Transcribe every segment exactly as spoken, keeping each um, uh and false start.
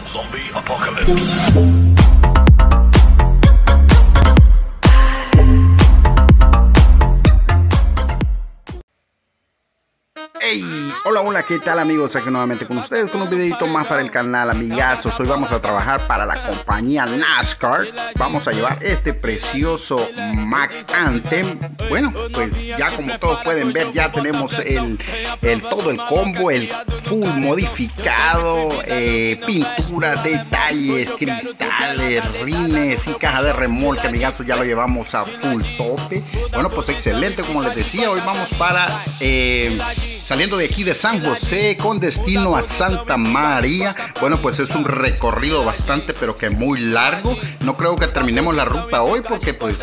Zombie Apocalypse. Hey, hola, hola, ¿qué tal amigos? Aquí nuevamente con ustedes con un videito más para el canal, amigazos. Hoy vamos a trabajar para la compañía NASCAR. Vamos a llevar este precioso Mack Anthem. Bueno, pues ya como todos pueden ver, ya tenemos el, el todo el combo, el full modificado, eh, pintura, detalles, cristales, rines y caja de remolque, amigazos. Ya lo llevamos a full tope. Bueno, pues excelente, como les decía, hoy vamos para... Eh, Saliendo de aquí de San José con destino a Santa María. Bueno, pues es un recorrido bastante pero que muy largo. No creo que terminemos la ruta hoy porque pues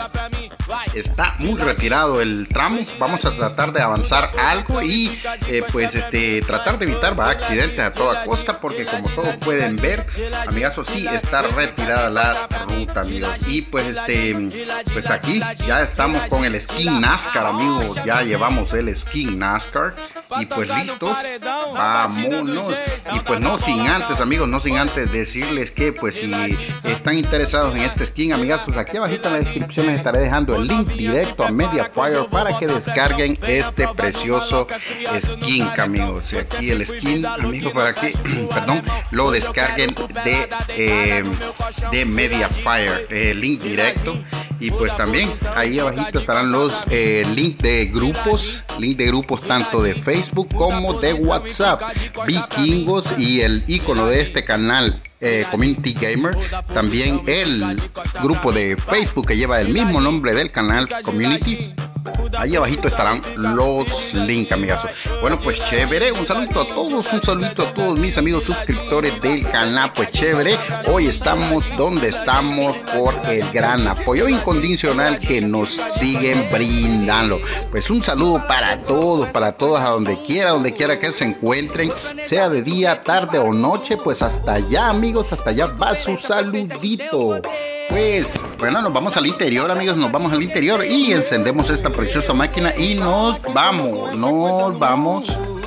está muy retirado el tramo. Vamos a tratar de avanzar algo y eh, pues este tratar de evitar ¿va? accidentes a toda costa, porque como todos pueden ver, amigazos, sí está retirada la ruta, amigos. Y pues este pues aquí ya estamos con el skin NASCAR, amigos. Ya llevamos el skin NASCAR y pues listos, vámonos. Y pues no sin antes, amigos, no sin antes decirles que pues si están interesados en este skin, amigazos, aquí abajito en la descripción les estaré dejando el link directo a Mediafire para que descarguen este precioso skin, amigos. Y aquí el skin, amigos, para que perdón, lo descarguen de eh, de Mediafire, el link directo. Y pues también ahí abajito estarán los eh, links de grupos, link de grupos tanto de Facebook como de WhatsApp, Vikingos, y el icono de este canal, eh, Community Gamer. También el grupo de Facebook que lleva el mismo nombre del canal, Community. Ahí abajito estarán los links, amigazos. Bueno, pues chévere, un saludo a todos, un saludo a todos mis amigos suscriptores del canal. Pues chévere, hoy estamos donde estamos por el gran apoyo incondicional que nos siguen brindando. Pues un saludo para todos, para todas, a donde quiera, donde quiera que se encuentren, sea de día, tarde o noche, pues hasta allá, amigos, hasta allá va su saludito. Pues bueno, nos vamos al interior, amigos, nos vamos al interior y encendemos esta preciosa máquina y nos vamos, nos vamos.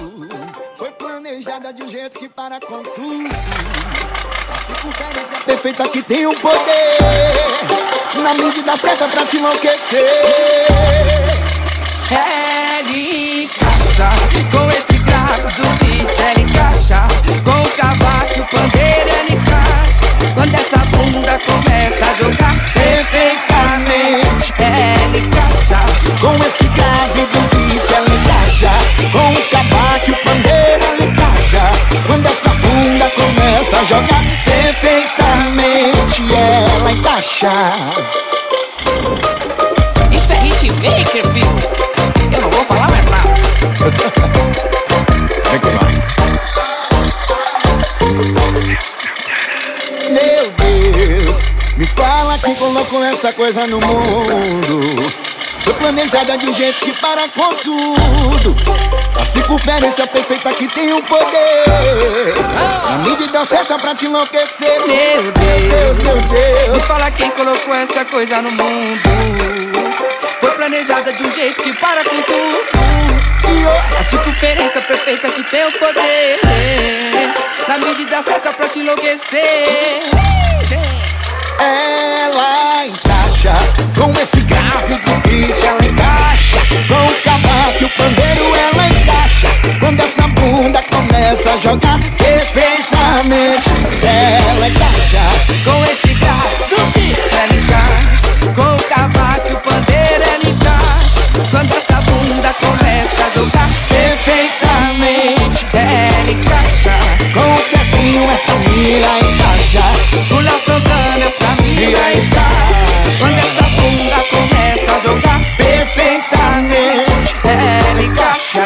Foi planejada de um jeito que para com tudo. A circunferência perfeita que tem um poder na medida certa pra te enlouquecer. Ela encaixa com esse grave do beat, ela encaixa com o cavaco e o pandeiro, ela encaixa quando essa bunda começa a jogar perfeitamente. Ela encaixa Com esse grave do beat ela encaixa, com o cavaco e o pandeiro ela encaixa quando essa bunda começa a jogar perfeitamente. Ela encaixa. Isso é hitmaker, filho. Eu não vou falar mais nada. Vem com nós. Meu Deus, me fala quem colocou essa coisa no mundo. Foi planejada de um jeito que para com tudo. A circunferência perfeita que tem um poder na medida certa pra te enlouquecer. Meu Deus, meu Deus, me fala quem colocou essa coisa no mundo. Foi planejada de um jeito que para com tudo. A circunferência perfeita que tem o poder na medida certa pra te enlouquecer. ela encaixa com esse grave do beat, ela encaixa com o cavaco e o pandeiro, ela encaixa quando essa bunda começa a jogar perfeitamente. Ela encaixa com esse grave do beat, ela encaixa com o cavaco e o pandeiro, ela encaixa quando essa bunda começa a jogar perfeitamente. Ela encaixa com o Kevinho, essa mira encaixa com o Léo Santana, essa mira encaixa quando essa bunda começa a jogar perfeitamente. Ela encaixa.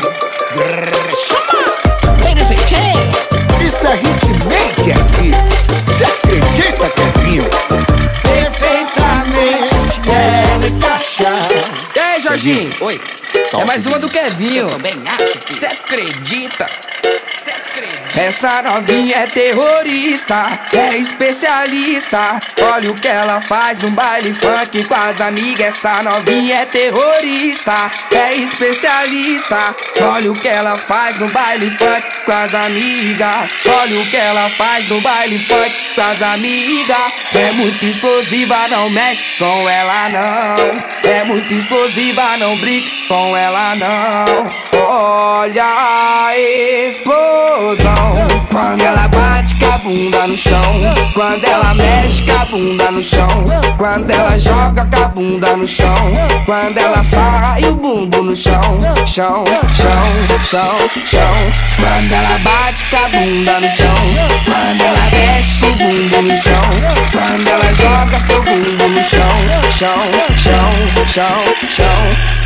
Isso é hitmaker, filho. Você acredita, Kevinho? Perfeitamente. Ela encaixa. E aí, Jorginho? Oi. É mais uma do Kevinho. Eu também acho. Você acredita? Você acredita? Essa novinha é terrorista, é especialista. Olha o que ela faz no baile funk com as amigas. Essa novinha é terrorista, é especialista. Olha o que ela faz no baile funk com as amigas. Olha o que ela faz no baile funk com as amigas. É muito explosiva, não mexe com ela não. É muito explosiva, não brinca com ela não. Olha a explosão quando ela bate com a bunda no chão, quando ela mexe com a bunda no chão, quando ela joga com a bunda no chão, quando ela sai o bumbum no chão, chão, chão, chão, chão. Quando ela bate com a bunda no chão, quando ela mexe com o bumbum no chão, quando ela joga seu bumbum no chão, chão, chão, chão, chão.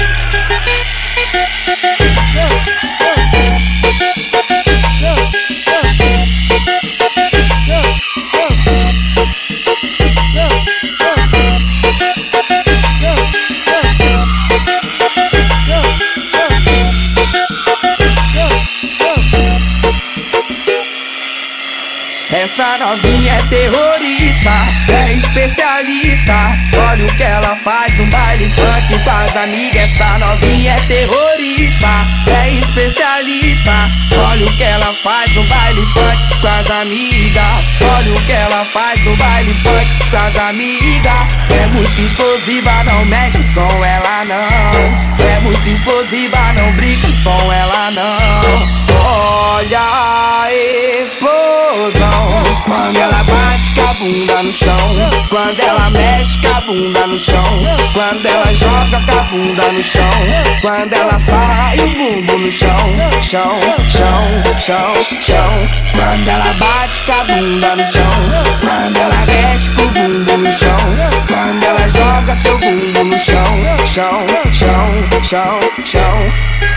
Essa novinha é terrorista, é especialista. Olha o que ela faz no baile funk com as amigas. Essa novinha é terrorista, é especialista. Olha o que ela faz no baile funk com as amigas. Olha o que ela faz no baile funk com as amigas. É muito explosiva, não mexe com ela não. É muito explosiva, não brinca com ela não. Olha a explosão quando ela bate com a bunda no chão, quando ela mexe com a bunda no chão, quando ela joga com a bunda no chão, quando ela sai o bumbum no chão, chão, chão, chão, chão. Quando ela bate com a bunda no chão, quando ela mexe com o bumbum no chão, quando ela joga seu bumbum no chão, chão, chão, chão, chão.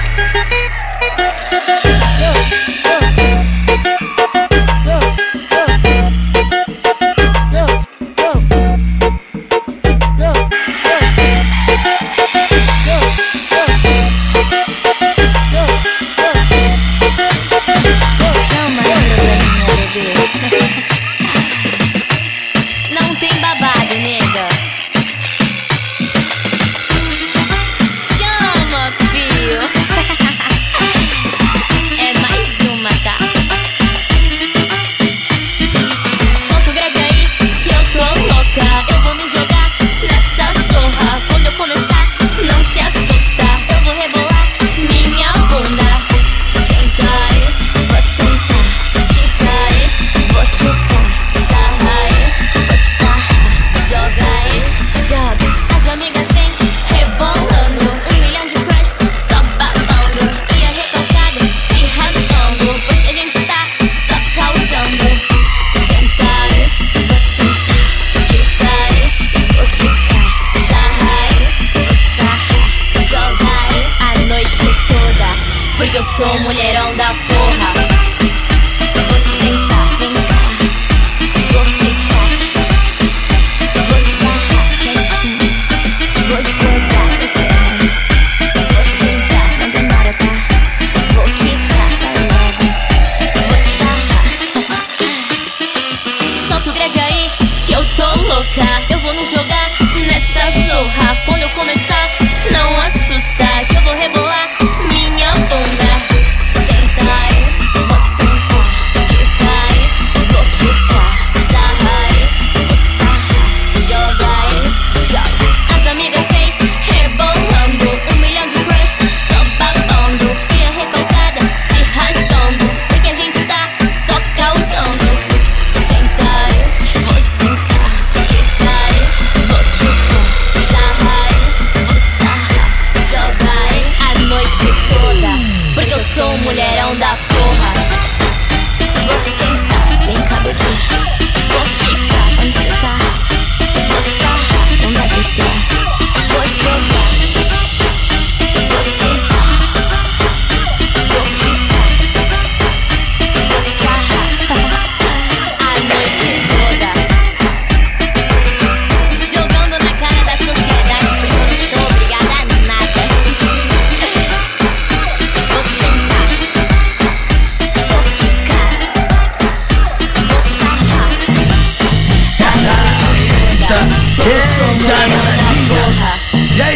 Não tem babado, nega. Chama, filho.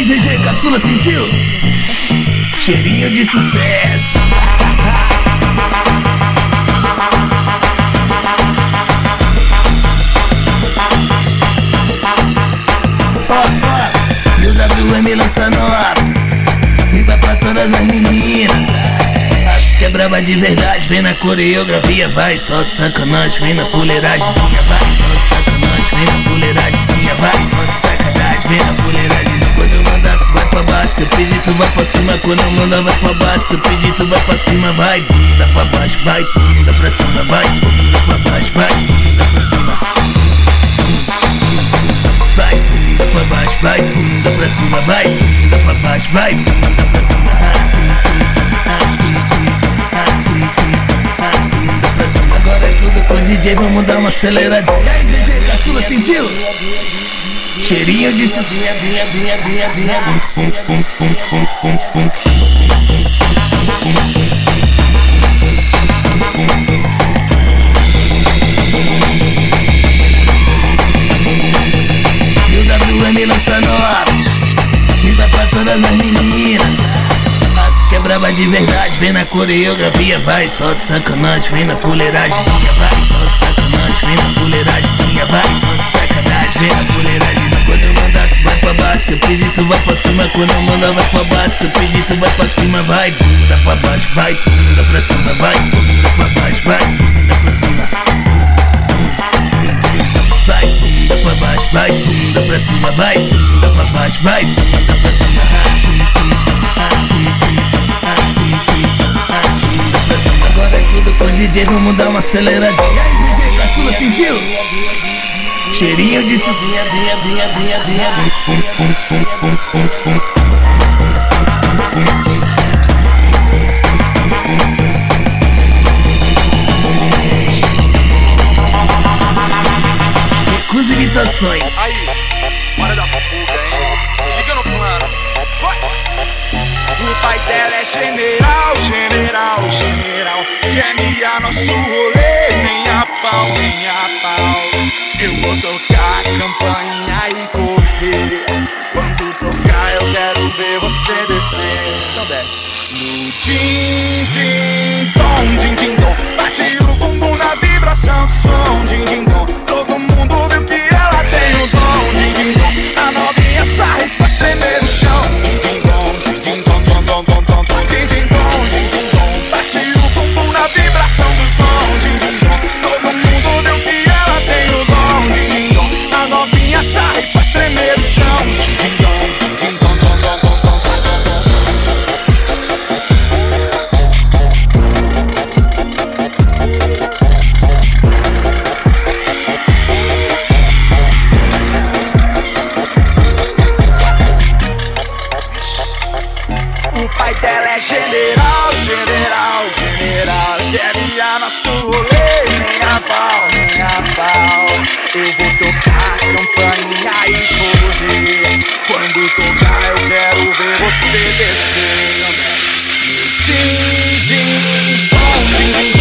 aí, G G, caçula, sentiu? Cheirinho de sucesso. Ó, ó, e o W M lança nova e vai pra todas as meninas. As que é braba de verdade, vem na coreografia, vai, solta sacanagem, vem na fuleiragemzinha, vai, solta sacanagem, vem na fuleiragemzinha, vai, solta sacanagem, vem na fuleiragemzinha. Quando eu mandar tu vai pra baixo, se eu pedir tu vai pra cima. Quando eu mandar vai pra baixo, se eu pedir tu vai pra cima. Vai, bunda pra baixo, vai, bunda pra cima. Vai, bunda pra baixo, vai, bunda pra cima. Vai, bunda pra baixo, vai, bunda pra cima. Vai, bunda pra baixo, vai, bunda pra cima. Bunda pra cima. Agora é tudo com o D J, vamos dar uma aceleradinha. E aí, D J, caçula, sentiu? Cheirinho de sabinha, vinha, vinha, vinha, vinha. E o W M lança nova e vai pra todas as meninas. As que é braba de verdade, vem na coreografia, vai, solta sacanagem, vem na fuleiragemzinha, vai, solta sacanagem, vem na fuleiragemzinha, vai, solta sacanagem, vem na fuleiragemzinha. Quando eu mandar tu vai pra baixo, se eu pedir tu vai pra cima. Quando eu mandar vai pra baixo, se eu pedir tu vai pra cima. Vai, bunda pra baixo, vai, bunda pra cima. Vai, bunda pra baixo, vai, bunda pra cima. Vai, bunda pra baixo, vai, bunda pra cima. Vai, bunda pra baixo, vai, bunda pra cima. Agora é tudo com o D J, vamos dar uma aceleradinha. E aí, D J, caçula, sentiu? Cheirinho de sabinha, vinha, vinha, vinha, vinha. Recusa imitações. Aí, hora da fuga, hein? Se liga no plano. Vai! O pai dela é general, general, general. Quer miar nosso rolê, nem a pau, nem a pau. Eu vou tocar a campanha e correr. Quando tocar eu quero ver você descer. Então desce. No din, din, dom, din, din, dom. Bate o bumbum na vibração do som, din, din, dom. Todo mundo viu que ela tem o dom, din, din, dom. A novinha sai pra tremer no chão, din, din, dom, din, din, dom, dom, dom, dom, dom, dom, din, din, dom, din, din, dom. Bate o bumbum na vibração do som, din, din, dom. Todo mundo viu que ela tem o dom, din, din, dom. A novinha sai pra tremer no chão, din, din, dom, din, din, dom, dom, dom, dom, dom, dom, dom. O pai dela é general, general, general. Quer miar nosso rolê, nem a pau, nem a pau. Eu vou tocar a campanha e correr. Quando tocar eu quero ver você descer. Din, din, dom, din, din,